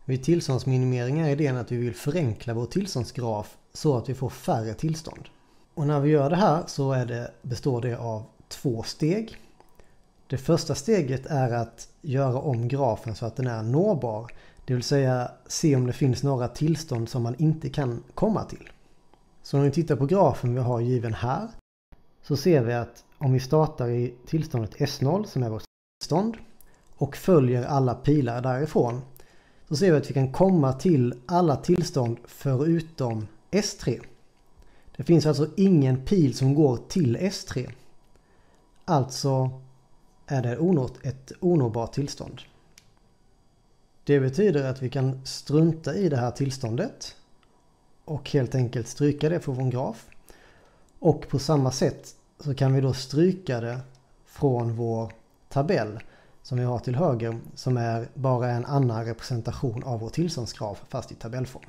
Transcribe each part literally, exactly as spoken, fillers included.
Vid tillståndsminimering är idén att vi vill förenkla vår tillståndsgraf så att vi får färre tillstånd. Och när vi gör det här så är det, består det av två steg. Det första steget är att göra om grafen så att den är nåbar. Det vill säga se om det finns några tillstånd som man inte kan komma till. Så när vi tittar på grafen vi har given här så ser vi att om vi startar i tillståndet S noll som är vårt tillstånd och följer alla pilar därifrån så ser vi att vi kan komma till alla tillstånd förutom S tre. Det finns alltså ingen pil som går till S tre. Alltså är det ett onåbart tillstånd. Det betyder att vi kan strunta i det här tillståndet och helt enkelt stryka det från vår graf. Och på samma sätt så kan vi då stryka det från vår tabell som vi har till höger som är bara en annan representation av vår tillståndsgraf fast i tabellform.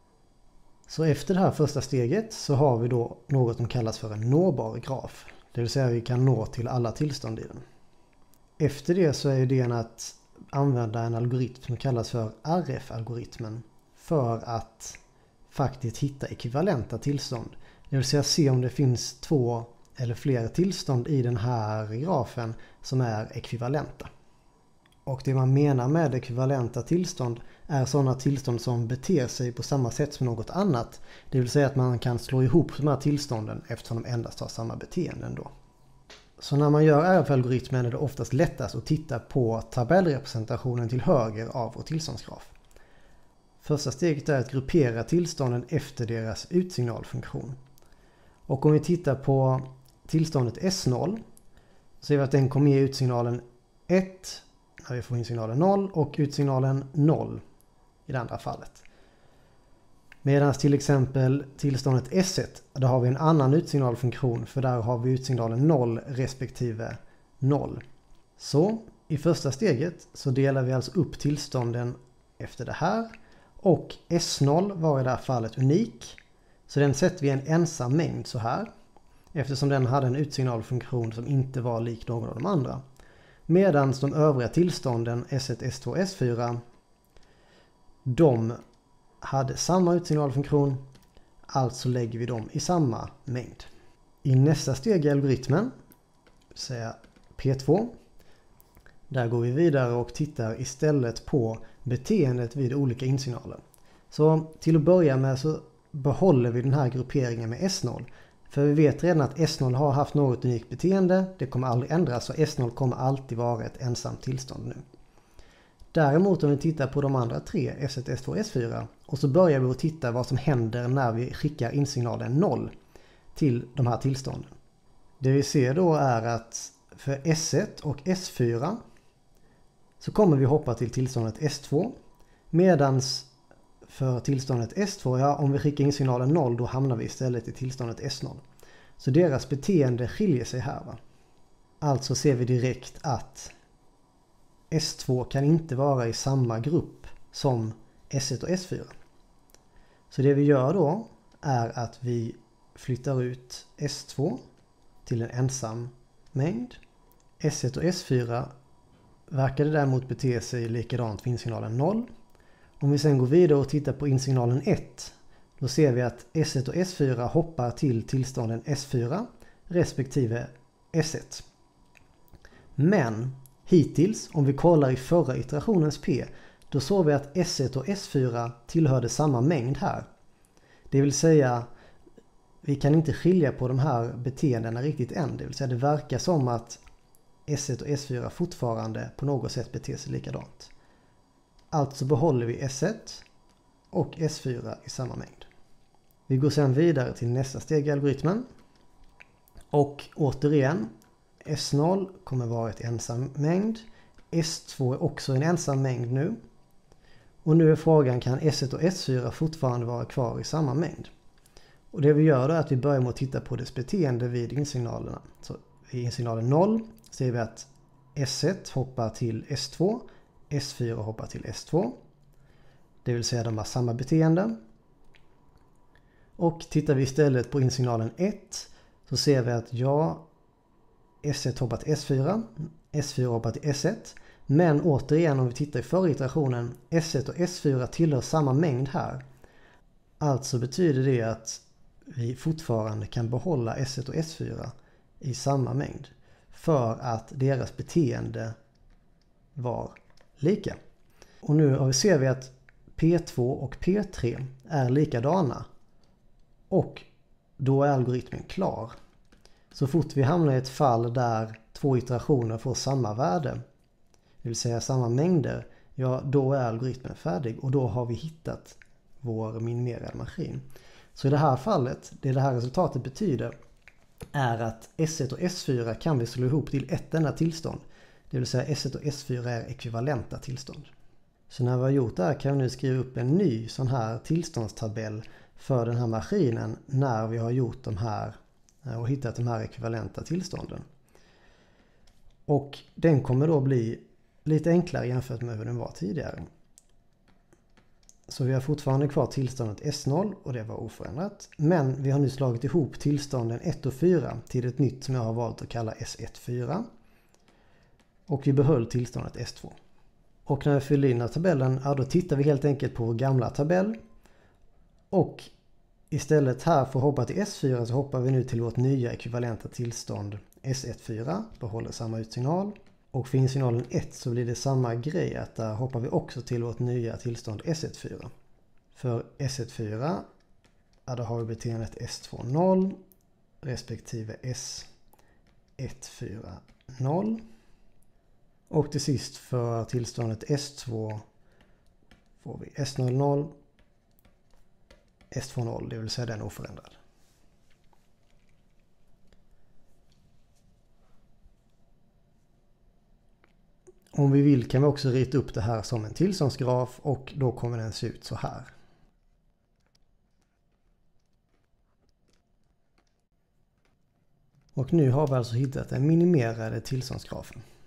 Så efter det här första steget så har vi då något som kallas för en nåbar graf. Det vill säga vi kan nå till alla tillstånd i den. Efter det så är idén att använda en algoritm som kallas för R F-algoritmen för att faktiskt hitta ekvivalenta tillstånd. Det vill säga se om det finns två eller fler tillstånd i den här grafen som är ekvivalenta. Och det man menar med ekvivalenta tillstånd är sådana tillstånd som beter sig på samma sätt som något annat. Det vill säga att man kan slå ihop de här tillstånden eftersom de endast har samma beteenden då. Så när man gör R F-algoritmen är det oftast lättast att titta på tabellrepresentationen till höger av vår tillståndsgraf. Första steget är att gruppera tillstånden efter deras utsignalfunktion. Och om vi tittar på tillståndet S noll så ser vi att den kommer ge utsignalen ett när vi får in signalen noll och utsignalen noll i det andra fallet. Medan till exempel tillståndet S ett, där har vi en annan utsignalfunktion för där har vi utsignalen noll respektive noll. Så i första steget så delar vi alltså upp tillstånden efter det här och S noll var i det här fallet unik. Så den sätter vi en ensam mängd så här eftersom den hade en utsignalfunktion som inte var lik någon av de andra. Medan de övriga tillstånden S ett, S två och S fyra de hade samma utsignalfunktion, alltså lägger vi dem i samma mängd. I nästa steg i algoritmen, säga P två, där går vi vidare och tittar istället på beteendet vid olika insignaler. Så till att börja med så behåller vi den här grupperingen med S noll. För vi vet redan att S noll har haft något unikt beteende, det kommer aldrig ändras så S noll kommer alltid vara ett ensamt tillstånd nu. Däremot om vi tittar på de andra tre, S ett, S två och S fyra och så börjar vi att titta vad som händer när vi skickar insignalen noll till de här tillstånden. Det vi ser då är att för S ett och S fyra så kommer vi hoppa till tillståndet S två medans för tillståndet S två, ja om vi skickar in signalen noll då hamnar vi istället i tillståndet S noll. Så deras beteende skiljer sig här va. Alltså ser vi direkt att S två kan inte vara i samma grupp som S ett och S fyra. Så det vi gör då är att vi flyttar ut S två till en ensam mängd. S ett och S fyra verkar det däremot bete sig likadant för insignalen noll. Om vi sen går vidare och tittar på insignalen ett då ser vi att S ett och S fyra hoppar till tillstånden S fyra respektive S ett. Men hittills, om vi kollar i förra iterationens P, då såg vi att S ett och S fyra tillhörde samma mängd här. Det vill säga, vi kan inte skilja på de här beteendena riktigt än. Det vill säga, det verkar som att S ett och S fyra fortfarande på något sätt beter sig likadant. Alltså behåller vi S ett och S fyra i samma mängd. Vi går sedan vidare till nästa steg i algoritmen. Och återigen, S noll kommer vara ett ensam mängd. S två är också en ensam mängd nu. Och nu är frågan, kan S ett och S fyra fortfarande vara kvar i samma mängd? Och det vi gör då är att vi börjar med att titta på dess beteende vid insignalerna. Så vid insignalen noll ser vi att S ett hoppar till S två, S fyra hoppar till S två. Det vill säga de har samma beteende. Och tittar vi istället på insignalen ett så ser vi att ja, S ett hoppar till S fyra, S fyra hoppar till S ett. Men återigen, om vi tittar i förra iterationen, S ett och S fyra tillhör samma mängd här. Alltså betyder det att vi fortfarande kan behålla S ett och S fyra i samma mängd. För att deras beteende var lika. Och nu ser vi att P två och P tre är likadana. Och då är algoritmen klar. Så fort vi hamnar i ett fall där två iterationer får samma värde, det vill säga samma mängder, ja då är algoritmen färdig och då har vi hittat vår minimerade maskin. Så i det här fallet, det det här resultatet betyder är att S ett och S fyra kan vi slå ihop till ett enda tillstånd. Det vill säga S ett och S fyra är ekvivalenta tillstånd. Så när vi har gjort det här kan vi nu skriva upp en ny sån här tillståndstabell för den här maskinen när vi har gjort de här och hittat de här ekvivalenta tillstånden. Och den kommer då bli lite enklare jämfört med hur den var tidigare. Så vi har fortfarande kvar tillståndet S noll och det var oförändrat. Men vi har nu slagit ihop tillstånden ett och fyra till ett nytt som jag har valt att kalla S ett fyra. Och vi behöll tillståndet S två. Och när vi fyller in den här tabellen, ja, då tittar vi helt enkelt på vår gamla tabell. Och istället här för att hoppa till S fyra så hoppar vi nu till vårt nya ekvivalenta tillstånd S ett fyra. Behåller samma utsignal. Och för insignalen ett så blir det samma grej, att där hoppar vi också till vårt nya tillstånd S ett fyra. För S ett fyra, ja, då har vi beteendet S två noll respektive S ett fyra noll. Och till sist för tillståndet S två får vi S noll noll, S två noll, det vill säga den oförändrad. Om vi vill kan vi också rita upp det här som en tillståndsgraf och då kommer den se ut så här. Och nu har vi alltså hittat den minimerade tillståndsgrafen.